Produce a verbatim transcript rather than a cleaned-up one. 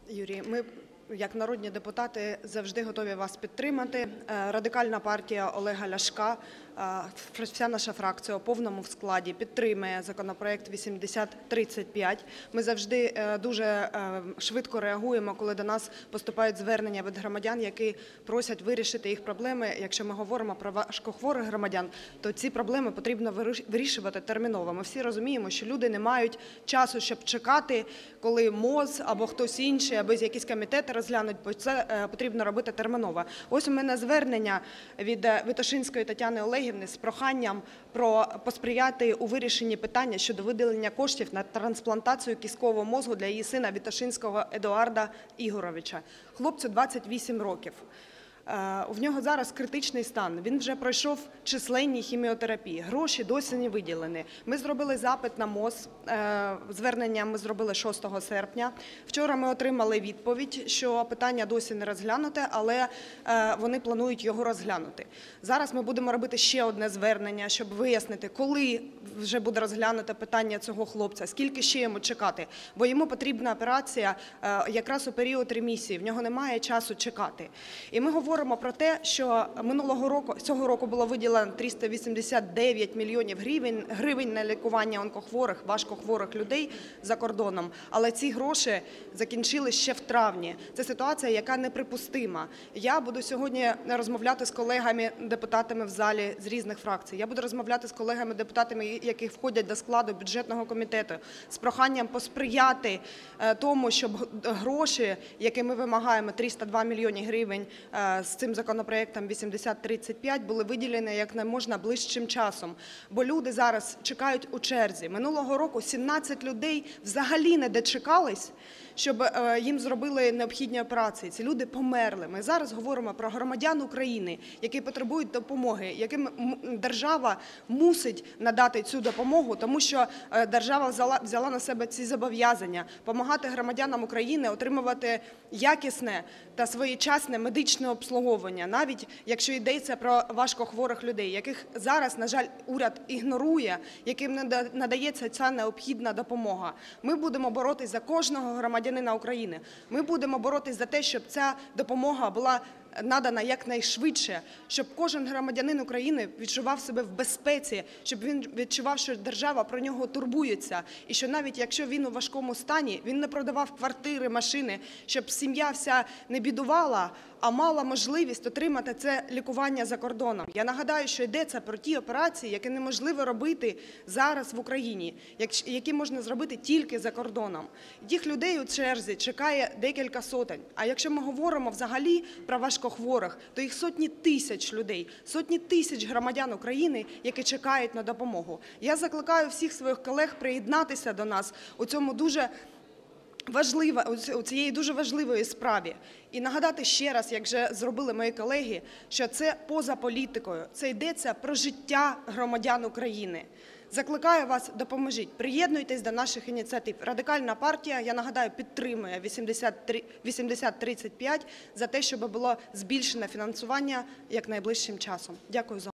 Юрій, ми, як народні депутати, завжди готові вас підтримати. Радикальна партія Олега Ляшка, вся наша фракція у повному складі підтримує законопроект вісімдесят тридцять п'ять. Ми завжди дуже швидко реагуємо, коли до нас поступають звернення від громадян, які просять вирішити їх проблеми. Якщо ми говоримо про важкохворих громадян, то ці проблеми потрібно вирішувати терміново. Ми всі розуміємо, що люди не мають часу, щоб чекати, коли МОЗ або хтось інший, або якісь комітети розглянуть, бо це потрібно робити терміново. Ось у мене звернення від Вітошинської Тетяни Олегівни з проханням про посприяти у вирішенні питання щодо виділення коштів на трансплантацію кісткового мозку для її сина Вітошинського Едуарда Ігоровича. Хлопцю двадцять вісім років. В нього зараз критичний стан, він вже пройшов численні хіміотерапії, гроші досі не виділені. Ми зробили запит на МОЗ, звернення ми зробили шостого серпня. Вчора ми отримали відповідь, що питання досі не розглянуте, але вони планують його розглянути. Зараз ми будемо робити ще одне звернення, щоб вияснити, коли вже буде розглянуте питання цього хлопця, скільки ще йому чекати, бо йому потрібна операція якраз у період ремісії, в нього немає часу чекати. І ми говоримо Говоримо про те, що минулого року, цього року було виділено триста вісімдесят дев'ять мільйонів гривень, гривень на лікування онкохворих, важкохворих людей за кордоном, але ці гроші закінчились ще в травні. Це ситуація, яка неприпустима. Я буду сьогодні розмовляти з колегами-депутатами в залі з різних фракцій. Я буду розмовляти з колегами-депутатами, які входять до складу бюджетного комітету, з проханням посприяти тому, щоб гроші, які ми вимагаємо, триста два мільйони гривень, з цим законопроектом вісімдесят тридцять п'ять були виділені як не можна ближчим часом, бо люди зараз чекають у черзі. Минулого року сімнадцять людей взагалі не дочекались, щоб їм зробили необхідні операції. Ці люди померли. Ми зараз говоримо про громадян України, які потребують допомоги, яким держава мусить надати цю допомогу, тому що держава взяла, взяла на себе ці зобов'язання – допомагати громадянам України отримувати якісне та своєчасне медичне обслуговування, навіть якщо йдеться про важкохворих людей, яких зараз, на жаль, уряд ігнорує, яким не надається ця необхідна допомога. Ми будемо боротися за кожного громадянина України. Ми будемо боротися за те, щоб ця допомога була надана якнайшвидше, щоб кожен громадянин України відчував себе в безпеці, щоб він відчував, що держава про нього турбується, і що навіть якщо він у важкому стані, він не продавав квартири, машини, щоб сім'я вся не бідувала, а мала можливість отримати це лікування за кордоном. Я нагадаю, що йдеться про ті операції, які неможливо робити зараз в Україні, які можна зробити тільки за кордоном. Тих людей у черзі чекає декілька сотень. А якщо ми говоримо взагалі про важкохворих, то їх сотні тисяч людей, сотні тисяч громадян України, які чекають на допомогу. Я закликаю всіх своїх колег приєднатися до нас у цьому дуже важлива, у цієї дуже важливої справі. І нагадати ще раз, як вже зробили мої колеги, що це поза політикою, це йдеться про життя громадян України. Закликаю вас, допоможіть, приєднуйтесь до наших ініціатив. Радикальна партія, я нагадаю, підтримує вісімдесят тридцять п'ять за те, щоб було збільшене фінансування як найближчим часом. Дякую за увагу.